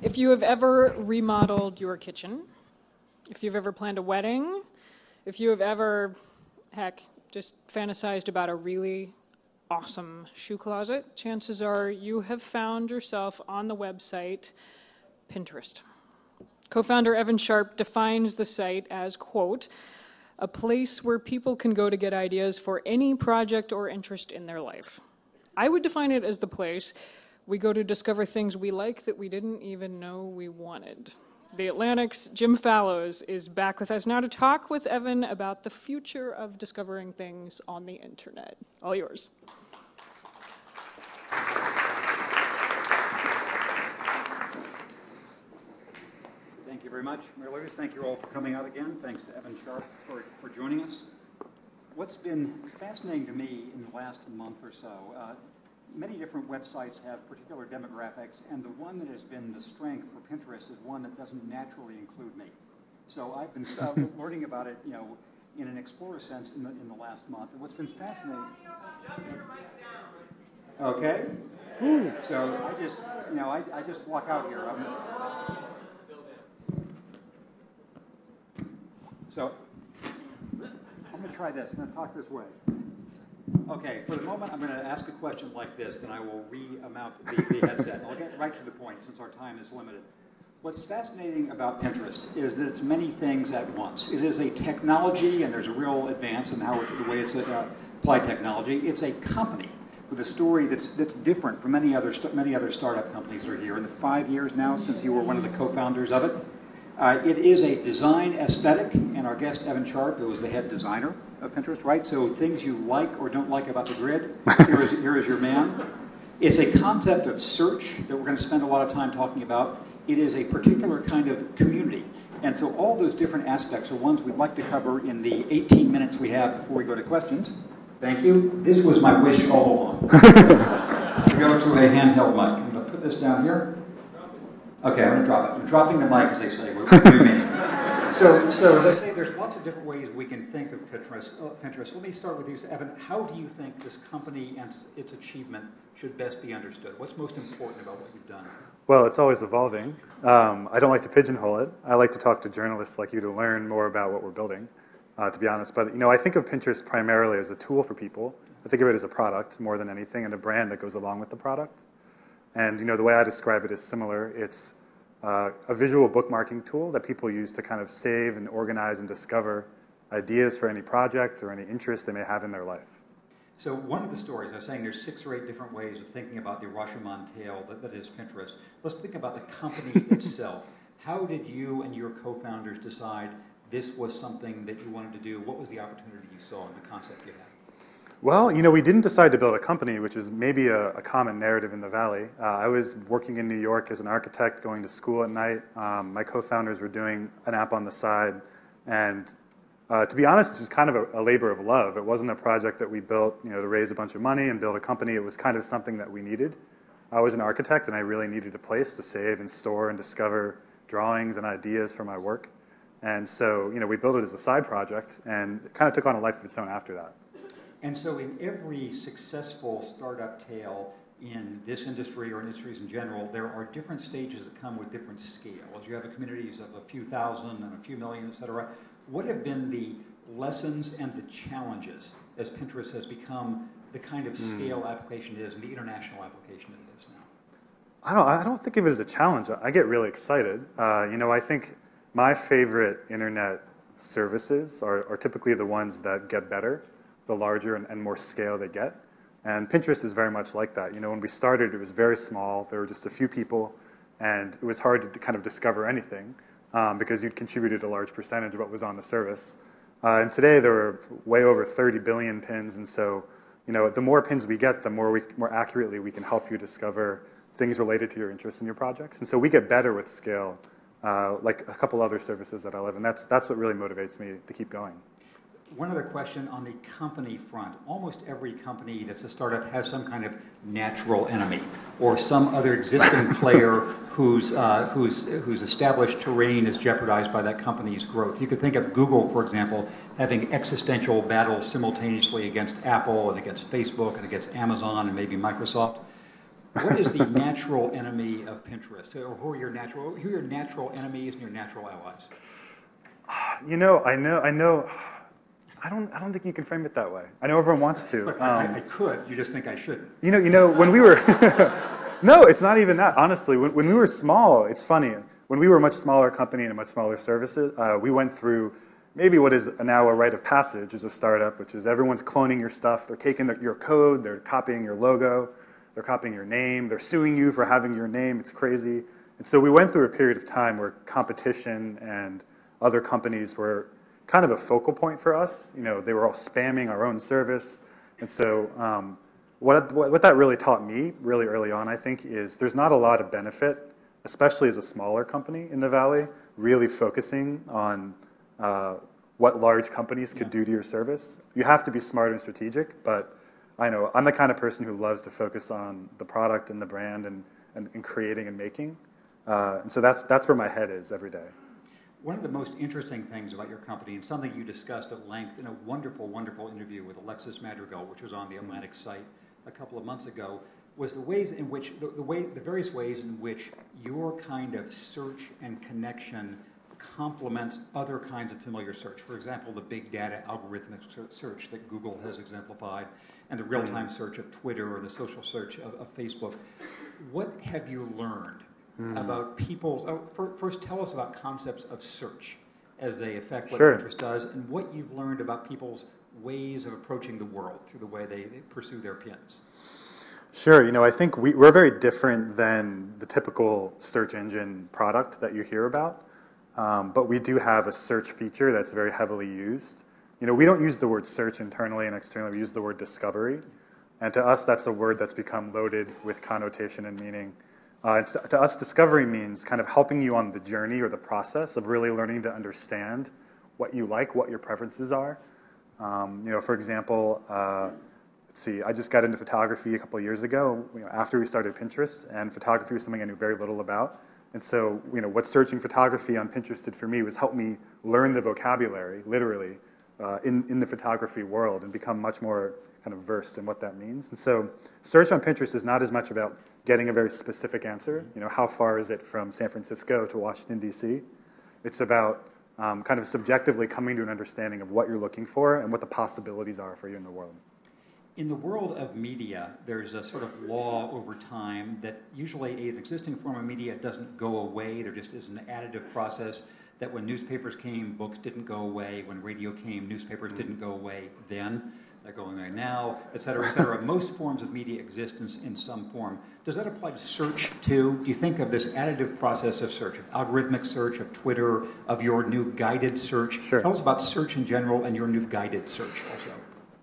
If you have ever remodeled your kitchen, if you've ever planned a wedding, if you have ever, heck, just fantasized about a really awesome shoe closet, chances are you have found yourself on the website Pinterest. Co-founder Evan Sharp defines the site as, quote, a place where people can go to get ideas for any project or interest in their life. I would define it as the place we go to discover things we like that we didn't even know we wanted. The Atlantic's Jim Fallows is back with us now to talk with Evan about the future of discovering things on the internet. All yours. Thank you very much, Mary Louise. Thank you all for coming out again. Thanks to Evan Sharp for joining us. What's been fascinating to me in the last month or so, many different websites have particular demographics, and the one that has been the strength for Pinterest is one that doesn't naturally include me. So I've been learning about it, in an explorer sense in the last month. And what's been fascinating. Okay. So I just walk out here. So I'm going to try this. I'm going to talk this way. Okay, for the moment, I'm going to ask a question like this, then I will re-mount the headset. I'll get right to the point since our time is limited. What's fascinating about Pinterest is that it's many things at once. It is a technology, and there's a real advance in the way it's applied technology. It's a company with a story that's different from many other startup companies that are here. In the 5 years now since you were one of the co-founders of it, it is a design aesthetic, and our guest Evan Sharp, who was the head designer of Pinterest, right? So things you like or don't like about the grid, here is your man. It's a concept of search that we're going to spend a lot of time talking about. It is a particular kind of community. And so all those different aspects are ones we'd like to cover in the 18 minutes we have before we go to questions. Thank you. This was my wish all along. To go to a handheld mic. I'm going to put this down here. Okay, I'm going to drop it. I'm dropping the mic, as they say. What do you mean? So as I say, there's lots of different ways we can think of Pinterest. Let me start with you, Evan. How do you think this company and its achievement should best be understood? What's most important about what you've done? Well, it's always evolving. I don't like to pigeonhole it. I like to talk to journalists like you to learn more about what we're building, to be honest. But I think of Pinterest primarily as a tool for people. I think of it as a product more than anything, and a brand that goes along with the product. And the way I describe it is similar. It's a visual bookmarking tool that people use to kind of save and organize and discover ideas for any project or any interest they may have in their life. So one of the stories, I was saying there's 6 or 8 different ways of thinking about the Rashomon tale that is Pinterest. Let's think about the company itself. How did you and your co-founders decide this was something that you wanted to do? What was the opportunity you saw in the concept you had? Well, we didn't decide to build a company, which is maybe a common narrative in the Valley. I was working in New York as an architect, going to school at night. My co-founders were doing an app on the side. And to be honest, it was kind of a labor of love. It wasn't a project that we built to raise a bunch of money and build a company. It was kind of something that we needed. I was an architect, and I really needed a place to save and store and discover drawings and ideas for my work. And so we built it as a side project, and it kind of took on a life of its own after that. And so in every successful startup tale in this industry or industries in general, there are different stages that come with different scales. You have communities of a few thousand and a few million, et cetera. What have been the lessons and the challenges as Pinterest has become the kind of scale application it is and the international application it is now? I don't think of it as a challenge. I get really excited. I think my favorite internet services are typically the ones that get better, the larger and more scale they get. And Pinterest is very much like that. When we started, it was very small. There were just a few people, and it was hard to kind of discover anything because you'd contributed a large percentage of what was on the service. And today, there are way over 30 billion pins, and so the more pins we get, the more accurately we can help you discover things related to your interests and your projects. And so we get better with scale, like a couple other services that I love, and that's what really motivates me to keep going. One other question on the company front. Almost every company that's a startup has some kind of natural enemy or some other existing player whose established terrain is jeopardized by that company's growth. You could think of Google, for example, having existential battles simultaneously against Apple and against Facebook and against Amazon and maybe Microsoft. What is the natural enemy of Pinterest? Or who are your natural enemies and your natural allies? You know, I don't think you can frame it that way. I know everyone wants to. Look, I could. You just think I shouldn't. You know, when we were, no, it's not even that. Honestly, when we were small, it's funny. When we were a much smaller company and a much smaller services, we went through maybe what is now a rite of passage as a startup, which is everyone's cloning your stuff. They're taking your code, they're copying your logo, they're copying your name, they're suing you for having your name. It's crazy. And so we went through a period of time where competition and other companies were kind of a focal point for us. You know, they were all spamming our own service. And so what that really taught me really early on, I think, is there's not a lot of benefit, especially as a smaller company in the Valley, really focusing on what large companies could do to your service. You have to be smart and strategic, but I know I'm the kind of person who loves to focus on the product and the brand and creating and making. And so that's where my head is every day. One of the most interesting things about your company, and something you discussed at length in a wonderful, wonderful interview with Alexis Madrigal, which was on the Atlantic site a couple of months ago, was the ways in which, the various ways in which your kind of search and connection complements other kinds of familiar search. For example, the big data algorithmic search that Google has exemplified, and the real-time search of Twitter, or the social search of Facebook. What have you learned about people's, first tell us about concepts of search as they affect what Pinterest does, and what you've learned about people's ways of approaching the world through the way they pursue their pins. Sure, you know, I think we're very different than the typical search engine product that you hear about, but we do have a search feature that's very heavily used. You know, we don't use the word search internally and externally, we use the word discovery, and to us that's a word that's become loaded with connotation and meaning. To us, discovery means kind of helping you on the journey or the process of really learning to understand what you like, what your preferences are. You know, for example, let's see, I just got into photography a couple of years ago, you know, after we started Pinterest, and photography was something I knew very little about. And so, you know, what searching photography on Pinterest did for me was help me learn the vocabulary, literally, in the photography world, and become much more kind of versed in what that means. And so search on Pinterest is not as much about getting a very specific answer. You know, how far is it from San Francisco to Washington, D.C.? It's about kind of subjectively coming to an understanding of what you're looking for and what the possibilities are for you in the world. In the world of media, there's a sort of law over time that usually an existing form of media doesn't go away. There just is an additive process that when newspapers came, books didn't go away. When radio came, newspapers didn't go away then. They're going away now, et cetera, et cetera. Most forms of media exist in some form. Does that apply to search too? Do you think of this additive process of search, of algorithmic search, of Twitter, of your new guided search? Sure. Tell us about search in general and your new guided search also.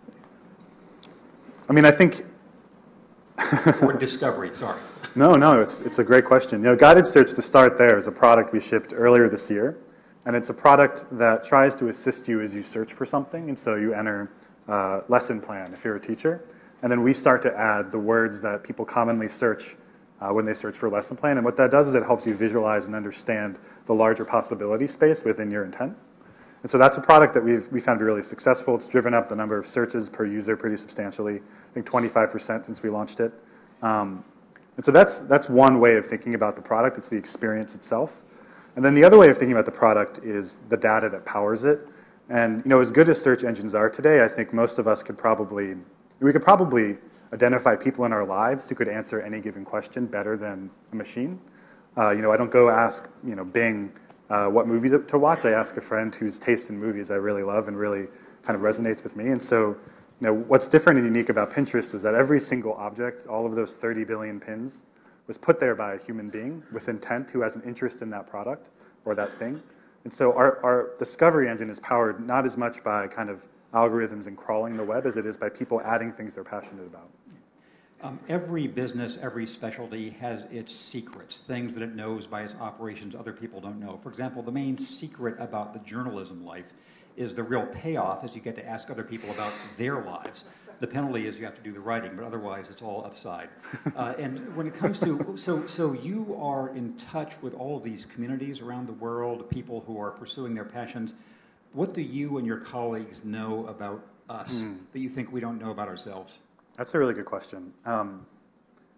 I mean, I think... Or discovery, sorry. No, it's a great question. You know, guided search, to start there, is a product we shipped earlier this year. And it's a product that tries to assist you as you search for something. And so you enter lesson plan if you're a teacher. And then we start to add the words that people commonly search when they search for lesson plan. And what that does is it helps you visualize and understand the larger possibility space within your intent. And so that's a product that we found to be really successful. It's driven up the number of searches per user pretty substantially, I think 25% since we launched it. And so that's one way of thinking about the product. It's the experience itself. And then the other way of thinking about the product is the data that powers it. And you know, as good as search engines are today, I think most of us could probably identify people in our lives who could answer any given question better than a machine. You know, I don't go ask, you know, Bing what movie to watch. I ask a friend whose taste in movies I really love and really kind of resonates with me. And so, you know, what's different and unique about Pinterest is that every single object, all of those 30 billion pins, was put there by a human being with intent who has an interest in that product or that thing. And so our discovery engine is powered not as much by kind of algorithms and crawling the web as it is by people adding things they're passionate about. Every business, every specialty has its secrets, things that it knows by its operations other people don't know. For example, the main secret about the journalism life is the real payoff is you get to ask other people about their lives. The penalty is you have to do the writing, but otherwise it's all upside. And when it comes to, so you are in touch with all of these communities around the world, people who are pursuing their passions. What do you and your colleagues know about us that you think we don't know about ourselves? That's a really good question.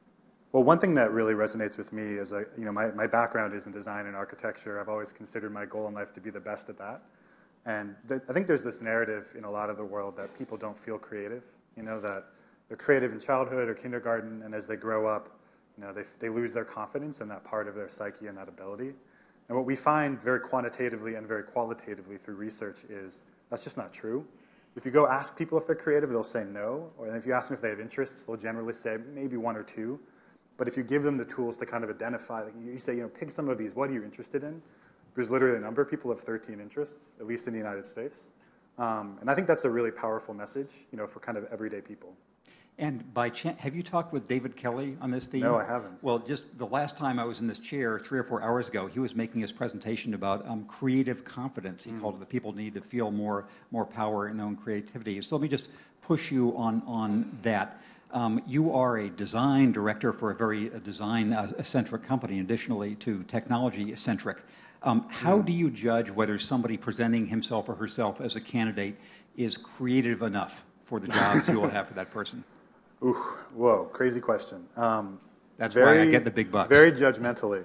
Well, one thing that really resonates with me is, my background is in design and architecture. I've always considered my goal in life to be the best at that. And I think there's this narrative in a lot of the world that people don't feel creative, that they're creative in childhood or kindergarten, and as they grow up, they lose their confidence in that part of their psyche and that ability. And what we find very quantitatively and very qualitatively through research is that's just not true. If you go ask people if they're creative, they'll say no. Or if you ask them if they have interests, they'll generally say maybe one or two. But if you give them the tools to kind of identify, like you say, pick some of these, what are you interested in? There's literally a number of people have 13 interests, at least in the United States. And I think that's a really powerful message, for kind of everyday people. And by chance, have you talked with David Kelly on this theme? No, I haven't. Well, just the last time I was in this chair 3 or 4 hours ago, he was making his presentation about creative confidence. He called it, that people need to feel more power in their own creativity. So let me just push you on that. You are a design director for a very design-centric company, additionally to technology-centric. How do you judge whether somebody presenting himself or herself as a candidate is creative enough for the jobs you will have for that person? Ooh, whoa, crazy question. That's why I get the big bucks. Very judgmentally.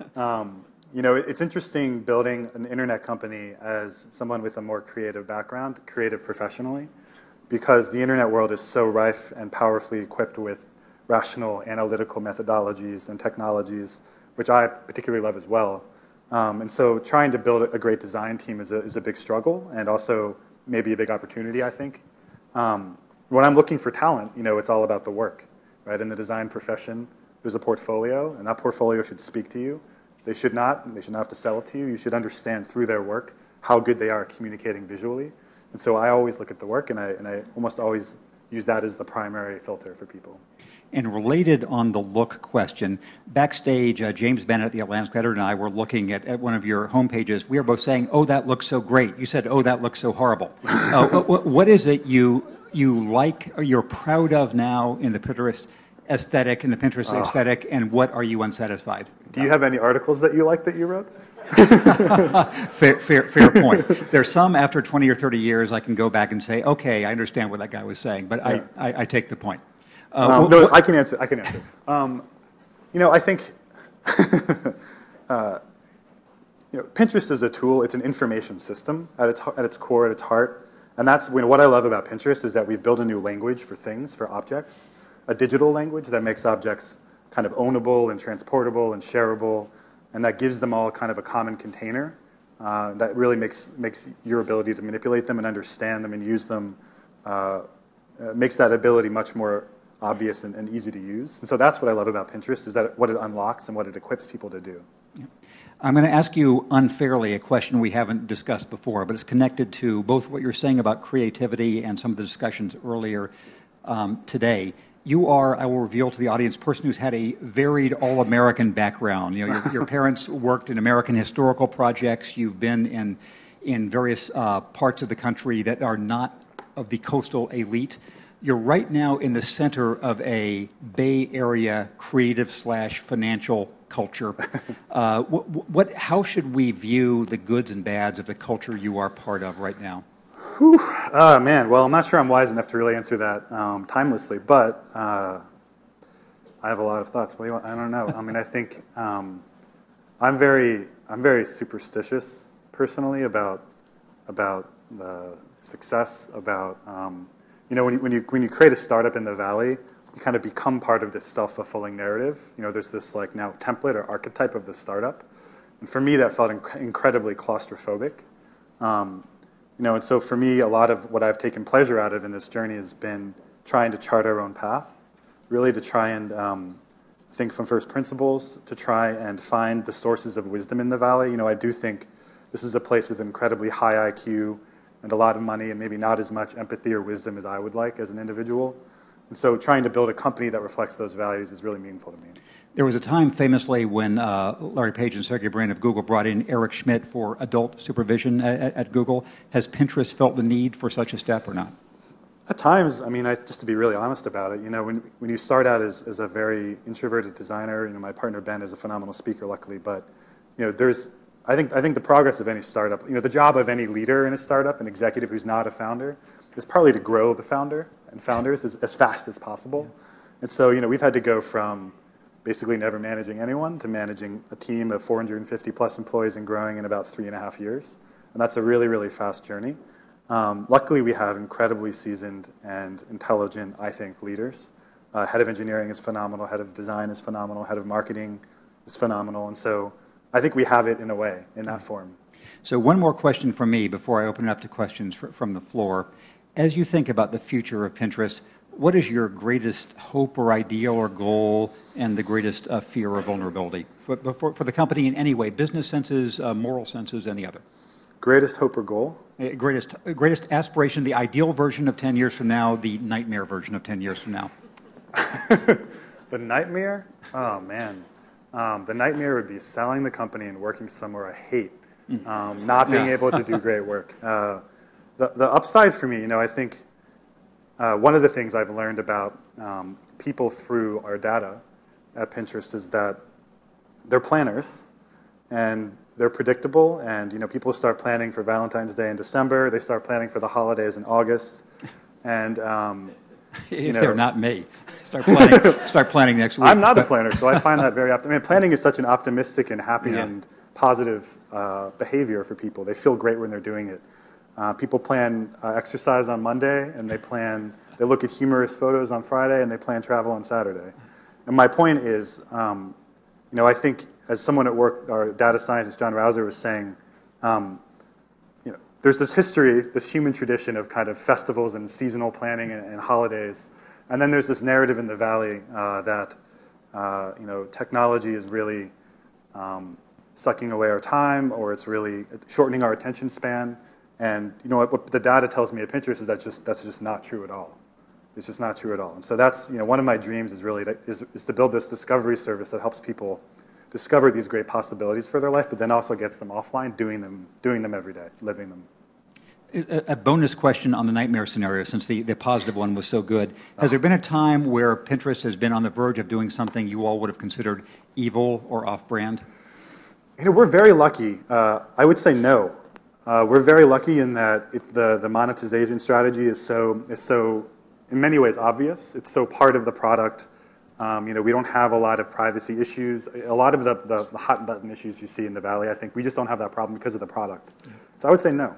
It's interesting building an internet company as someone with a more creative background, creative professionally, because the internet world is so rife and powerfully equipped with rational analytical methodologies and technologies, which I particularly love as well. And so trying to build a great design team is a big struggle and also maybe a big opportunity, I think. When I'm looking for talent, it's all about the work, right? In the design profession, there's a portfolio, and that portfolio should speak to you. They should not have to sell it to you. You should understand through their work how good they are at communicating visually. And so I always look at the work, and I almost always use that as the primary filter for people. And related on the look question, backstage, James Bennett, the Atlantic editor, and I were looking at one of your homepages. We were both saying, "Oh, that looks so great." You said, "Oh, that looks so horrible." What is it you like or you're proud of now in the Pinterest aesthetic, aesthetic, and what are you unsatisfied? Do you have any articles that you like that you wrote? Fair point. There's some after 20 or 30 years I can go back and say, okay, I understand what that guy was saying, but yeah. I take the point. No, I can answer. I think Pinterest is a tool. It's an information system at its core, at its heart. And that's what I love about Pinterest is that we've built a new language for things, for objects, a digital language that makes objects kind of ownable and transportable and shareable, and that gives them all kind of a common container that really makes your ability to manipulate them and understand them and use them, makes that ability much more obvious and easy to use. And so that's what I love about Pinterest, is that what it unlocks and what it equips people to do. Yeah. I'm going to ask you unfairly a question we haven't discussed before, but it's connected to both what you're saying about creativity and some of the discussions earlier today. You are, I will reveal to the audience, a person who's had a varied all-American background. Your parents worked in American historical projects. You've been in various parts of the country that are not of the coastal elite. You're right now in the center of a Bay Area creative/financial culture. How should we view the goods and bads of the culture you are part of right now? Whew. Man, well, I'm not sure I'm wise enough to really answer that timelessly, but I have a lot of thoughts. I don't know. I mean, I think I'm very superstitious personally about the success, about when you create a startup in the Valley, you kind of become part of this self-fulfilling narrative. There's this now template or archetype of the startup, and for me that felt incredibly claustrophobic. And so for me, a lot of what I've taken pleasure out of in this journey has been trying to chart our own path, really to try and think from first principles, to try and find the sources of wisdom in the Valley. I do think this is a place with incredibly high IQ and a lot of money and maybe not as much empathy or wisdom as I would like as an individual. And so trying to build a company that reflects those values is really meaningful to me. There was a time famously when Larry Page and Sergey Brin of Google brought in Eric Schmidt for adult supervision at Google. Has Pinterest felt the need for such a step or not? At times, just to be really honest about it, when you start out as a very introverted designer, my partner Ben is a phenomenal speaker, luckily, but I think the progress of any startup, the job of any leader in a startup, an executive who's not a founder, is partly to grow the founder and founders as fast as possible. And so, we've had to go from basically never managing anyone to managing a team of 450 plus employees and growing in about 3.5 years. And that's a really, really fast journey. Luckily, we have incredibly seasoned and intelligent, I think, leaders. Head of engineering is phenomenal, head of design is phenomenal, head of marketing is phenomenal. And so I think we have it in a way, in that form. So one more question from me before I open it up to questions from the floor. As you think about the future of Pinterest, what is your greatest hope or ideal or goal and the greatest fear or vulnerability for the company in any way, business senses, moral senses, any other? Greatest hope or goal? Greatest aspiration, the ideal version of 10 years from now, the nightmare version of 10 years from now. The nightmare? Oh, man. The nightmare would be selling the company and working somewhere I hate, not being able to do great work. The upside for me, I think one of the things I've learned about people through our data at Pinterest is that they're planners, and they're predictable, and people start planning for Valentine's Day in December, they start planning for the holidays in August, and if they're not me, start planning next week. I'm not a planner, so I find that very planning is such an optimistic and happy and positive behavior for people. They feel great when they're doing it. People plan exercise on Monday, and they look at humorous photos on Friday, and they plan travel on Saturday. And my point is, I think as someone at work, our data scientist John Rouser was saying, there's this history, this human tradition of kind of festivals and seasonal planning and holidays, and then there's this narrative in the Valley that technology is really sucking away our time, or it's really shortening our attention span. And what the data tells me at Pinterest is that's just not true at all. It's just not true at all. And so that's one of my dreams is really is to build this discovery service that helps people discover these great possibilities for their life, but then also gets them offline, doing them every day, living them. A bonus question on the nightmare scenario, since the positive one was so good. Has there been a time where Pinterest has been on the verge of doing something you all would have considered evil or off-brand? We're very lucky. I would say no. We're very lucky in that the monetization strategy is so in many ways obvious. It's so part of the product. We don't have a lot of privacy issues. A lot of the hot button issues you see in the Valley, I think we just don't have that problem because of the product. So I would say no.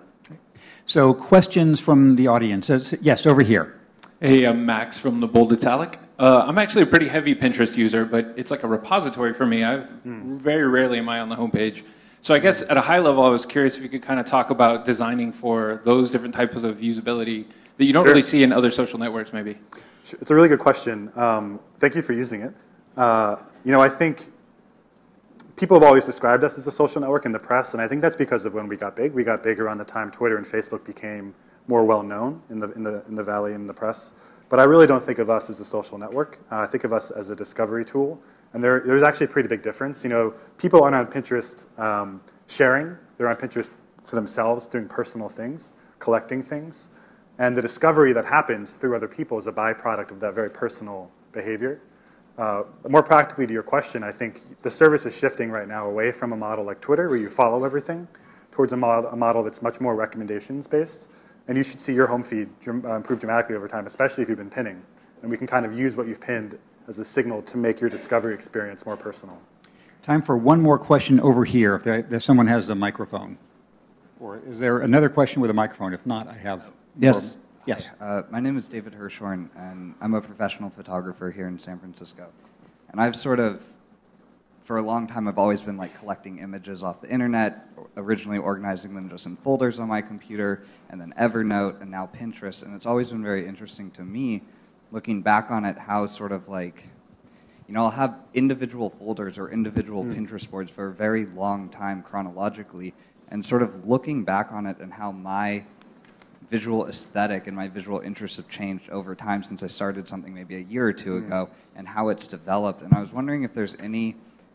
So questions from the audience. Yes, over here. Hey, I'm Max from the Bold Italic. I'm actually a pretty heavy Pinterest user, but it's like a repository for me. Very rarely am I on the homepage. So I guess at a high level, I was curious if you could kind of talk about designing for those different types of usability that you don't really see in other social networks, maybe. It's a really good question. Thank you for using it. I think people have always described us as a social network in the press, and I think that's because of when we got big. We got big around the time Twitter and Facebook became more well-known in the Valley and in the press. But I really don't think of us as a social network. I think of us as a discovery tool. And there's actually a pretty big difference. People aren't on Pinterest sharing. They're on Pinterest for themselves, doing personal things, collecting things. And the discovery that happens through other people is a byproduct of that very personal behavior. More practically to your question, I think the service is shifting right now away from a model like Twitter, where you follow everything, towards a model that's much more recommendations-based. And you should see your home feed improve dramatically over time, especially if you've been pinning. And we can kind of use what you've pinned as a signal to make your discovery experience more personal. Time for one more question over here, if someone has a microphone. Or is there another question with a microphone? If not, I have... Yes. Yes. My name is David Hirschhorn, and I'm a professional photographer here in San Francisco. And I've for a long time, I've always been collecting images off the internet, originally organizing them just in folders on my computer, and then Evernote, and now Pinterest. And it's always been very interesting to me, looking back on it, how I'll have individual folders or individual Pinterest boards for a very long time chronologically, and sort of looking back on it and how my visual aesthetic and my visual interests have changed over time since I started something maybe a year or two ago, and how it's developed. And I was wondering if there's any,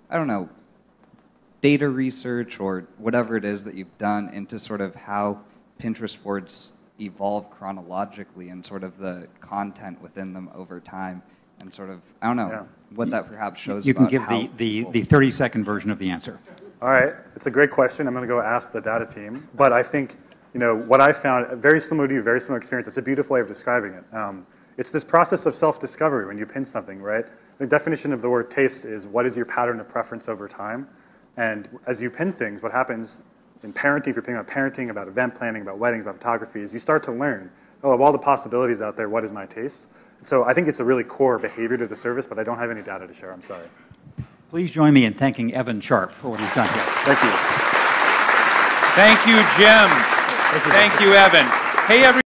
data research or whatever it is that you've done into sort of how Pinterest boards evolve chronologically and sort of the content within them over time, and sort of, what that perhaps shows you about can give the 30-second version of the answer. All right. It's a great question. I'm going to go ask the data team. But I think, what I found, very similar to you, very similar experience. It's a beautiful way of describing it. It's this process of self-discovery when you pin something, right? The definition of the word taste is what is your pattern of preference over time. And as you pin things, what happens in parenting, if you're thinking about parenting, about event planning, about weddings, about photography, is you start to learn, oh, of all the possibilities out there, what is my taste? And so I think it's a really core behavior to the service, but I don't have any data to share. I'm sorry. Please join me in thanking Evan Sharp for what he's done here. Thank you. Thank you, Jim. Thank you, Evan. Hey, everyone.